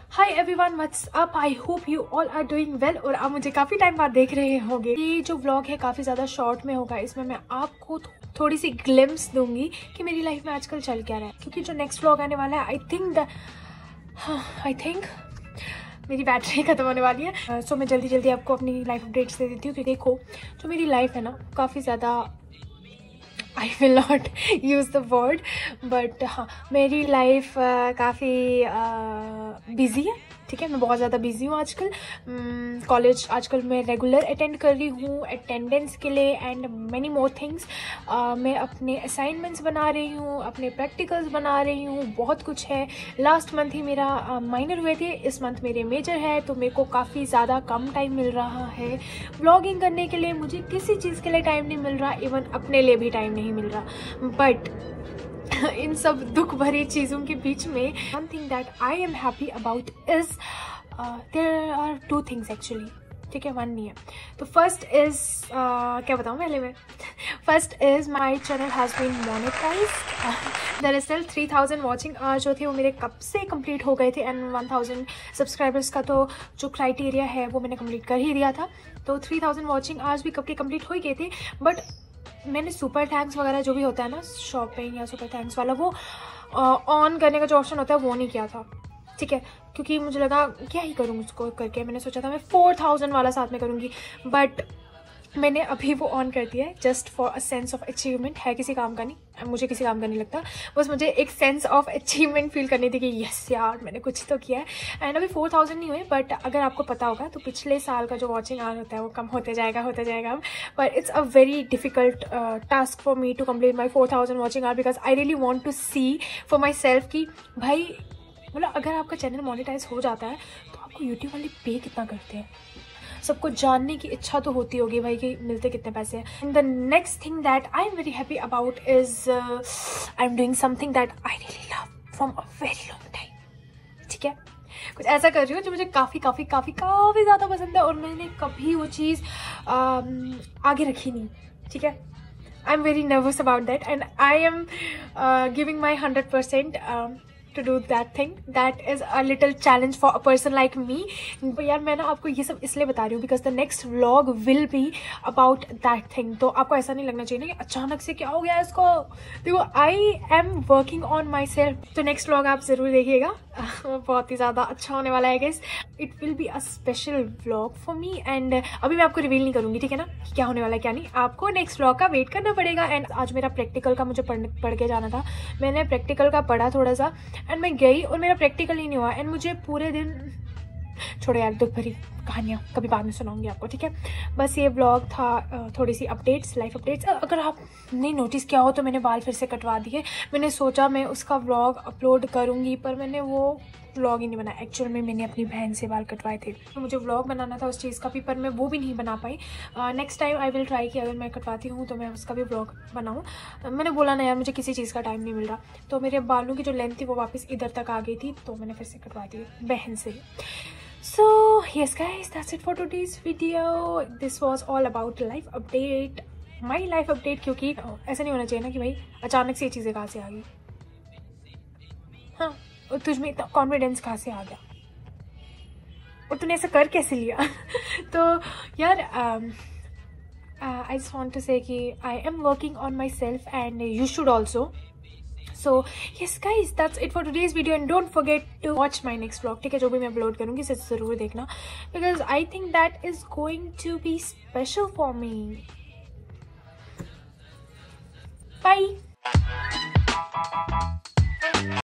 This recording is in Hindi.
Hi everyone, what's up. I hope you all are doing well. और आप मुझे काफ़ी टाइम बाद देख रहे होंगे। ये जो व्लॉग है काफ़ी ज़्यादा शॉर्ट में होगा। इसमें मैं आपको थोड़ी सी ग्लिम्स दूंगी कि मेरी लाइफ में आजकल चल क्या रहा है, क्योंकि जो नेक्स्ट व्लॉग आने वाला है आई थिंक मेरी बैटरी खत्म होने वाली है। सो मैं जल्दी जल्दी आपको अपनी लाइफ अपडेट्स दे देती हूँ। क्योंकि देखो, जो मेरी लाइफ है ना, काफ़ी ज़्यादा I will not use the word but हाँ, मेरी लाइफ काफ़ी बिज़ी है। ठीक है, मैं बहुत ज़्यादा बिज़ी हूँ आजकल। कॉलेज आजकल मैं रेगुलर अटेंड कर रही हूँ अटेंडेंस के लिए एंड मैनी मोर थिंग्स। मैं अपने असाइनमेंट्स बना रही हूँ, अपने प्रैक्टिकल्स बना रही हूँ, बहुत कुछ है। लास्ट मंथ ही मेरा माइनर हुए थे, इस मंथ मेरे मेजर है, तो मेरे को काफ़ी ज़्यादा कम टाइम मिल रहा है व्लॉगिंग करने के लिए। मुझे किसी चीज़ के लिए टाइम नहीं मिल रहा, इवन अपने लिए भी टाइम नहीं मिल रहा। बट इन सब दुख भरी चीज़ों के बीच में one thing that I am happy about is there are two things actually. ठीक है, वन नहीं है। तो फर्स्ट इज क्या बताऊँ पहले मैं। First is my channel has been monetised. दरअसल 3000 वॉचिंग आवर्स जो थे वो मेरे कब से कंप्लीट हो गए थे एंड 1000 सब्सक्राइबर्स का तो जो क्राइटेरिया है वो मैंने कंप्लीट कर ही दिया था। तो 3000 वॉचिंग आवर्स भी कब के कंप्लीट हो ही गए थे। बट मैंने सुपर थैंक्स वगैरह जो भी होता है ना, शॉपिंग या सुपर थैंक्स वाला, वो ऑन करने का जो ऑप्शन होता है वो नहीं किया था। ठीक है, क्योंकि मुझे लगा क्या ही करूँ उसको करके। मैंने सोचा था मैं 4000 वाला साथ में करूँगी, बट मैंने अभी वो ऑन कर दिया है just for a sense of achievement. है किसी काम का नहीं, मुझे किसी काम का नहीं लगता, बस मुझे एक सेंस ऑफ अचीवमेंट फील करनी थी कि यस यार मैंने कुछ तो किया है। एंड अभी 4000 नहीं हुए, बट अगर आपको पता होगा तो पिछले साल का जो वॉचिंग आवर होता है वो कम होते जाएगा but it's a very difficult task for me to complete my 4000 watching hour because I really want to see for myself कि भाई मतलब अगर आपका चैनल मोनेटाइज हो जाता है तो आपको यूट्यूब वाले पे कितना करते हैं, सबको जानने की इच्छा तो होती होगी भाई कि मिलते कितने पैसे हैं। And the next thing that I am very happy about is I am doing something that I really love from a very long time. ठीक है, कुछ ऐसा कर रही हूँ जो मुझे काफ़ी ज़्यादा पसंद है और मैंने कभी वो चीज़ आगे रखी नहीं। ठीक है, I am very nervous about that and I am giving my 100% to do that thing that is a little challenge for a person like me. यार मैं ना आपको ये सब इसलिए बता रही हूँ because the next vlog will be about that thing. तो आपको ऐसा नहीं लगना चाहिए ना कि अचानक से क्या हो गया इसको। देखो, I am working on myself. तो next vlog आप ज़रूर देखिएगा, बहुत ही ज़्यादा अच्छा होने वाला है guys. It will be a special vlog for me and अभी मैं आपको रिवील नहीं करूँगी, ठीक है ना, कि क्या होने वाला है क्या नहीं। आपको नेक्स्ट vlog का वेट करना पड़ेगा। एंड आज मेरा प्रैक्टिकल का मुझे पढ़ के जाना था। मैंने प्रैक्टिकल का पढ़ा थोड़ा सा एंड मैं गई और मेरा प्रैक्टिकल ही नहीं हुआ। एंड मुझे पूरे दिन, छोड़ो यार, दुख भरी कहानियाँ कभी बाद में सुनाऊंगी आपको। ठीक है, बस ये व्लॉग था, थोड़ी सी अपडेट्स, लाइफ अपडेट्स। अगर आपने नोटिस किया हो तो मैंने बाल फिर से कटवा दिए। मैंने सोचा मैं उसका व्लॉग अपलोड करूँगी पर मैंने वो व्लॉग ही नहीं बनाया। एक्चुअल में मैंने अपनी बहन से बाल कटवाए थे, तो मुझे व्लॉग बनाना था उस चीज़ का भी, पर मैं वो भी नहीं बना पाई। Next time I will try कि अगर मैं कटवाती हूँ तो मैं उसका भी व्लॉग बनाऊँ। मैंने बोला ना यार, मुझे किसी चीज़ का टाइम नहीं मिल रहा, तो मेरे बालों की जो लेंथ थी वो वापस इधर तक आ गई थी, तो मैंने फिर से कटवा दी बहन से। So yes guys, that's it for today's video. This was all about life update, my life update। क्योंकि ऐसा नहीं होना चाहिए ना कि भाई अचानक से ये चीज़ें कहाँ से आ गई। हाँ, और तुझ में इतना कॉन्फिडेंस कहाँ से आ गया और तूने ऐसा कर कैसे लिया। तो यार I just want to say कि I am working on myself and you should also. So yes guys, that's it for today's video and don't forget to watch my next vlog। ठीक है, जो भी मैं अपलोड करूँगी इसे ज़रूर देखना because I think that is going to be special for me. Bye.